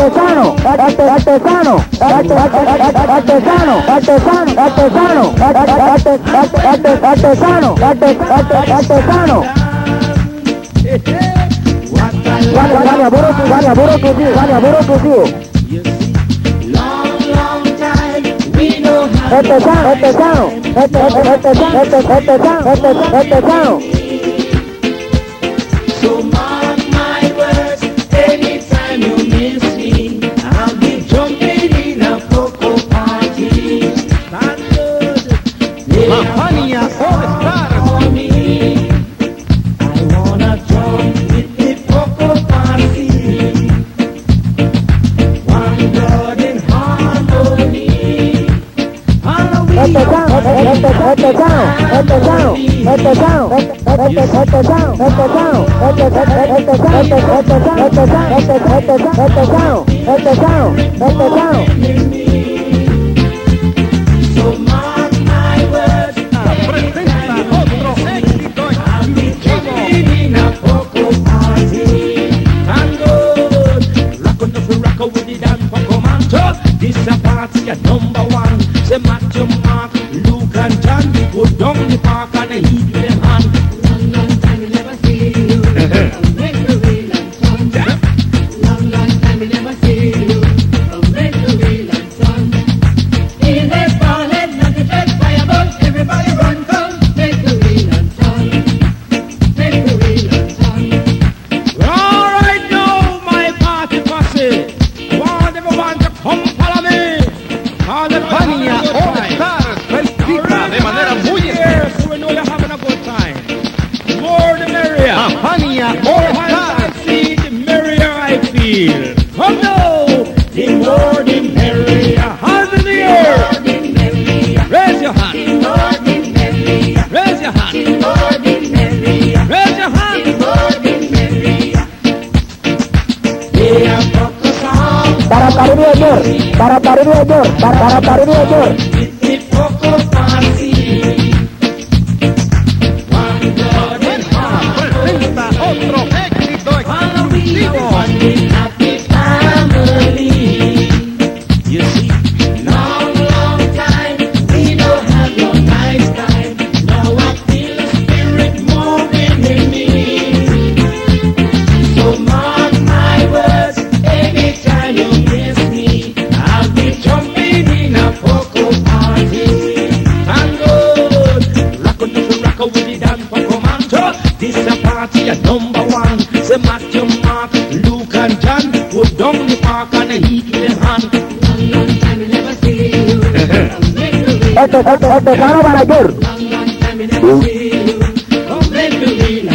artesano, artesano, artesano, artesano, artesano, artesano. Vale, aboro contigo. Artesano. So mark my words, anytime you miss me, I'll be jumping in a cocoa party. That's good. Mahania All-Star. For me, I wanna jump with the cocoa party. One blood in harmony. So mark my words, Presenta otro éxito exclusivo. in a cocoa party. And good, rock with the dance for commando. This a party at number one. Say Matthew, Mark, Luke and John. Go down the park and they heat with them hand. Long time we never see you. Make the wheel and turn. Long time we never see you. Make the wheel and turn. In the forehead, not the dead fireball. Everybody run, come. Make the wheel and turn. Make the wheel and turn. All right now, my party posse. I want everyone to come follow me. All the Mahania All-Star felicita de manera muy especial. so we know you're having a good time. The more the merrier. Mahania The more hands All-Star. I see, the merrier I feel. Come now, the more the merrier. Hands in the air. Raise your hand. Raise your hand. Raise your hand. Yeah, got the song. Para Caribe Ayer. It's the cocoa party. One blood and heart. Presenta otro éxito Follow me, exclusivo. one happy family. You see, long time we don't have no nice time. Now I feel the spirit moving in me. So mark my words, anytime you miss me, I'll be jumping in a cocoa party. And good, rock with the dance for commando. This a party at number one. Say Matthew, Mark, Luke and John. Go down the park and they heat with them hand. Long time we never see you. Artesano para Ayer. Long time we never see you. Come make the wheel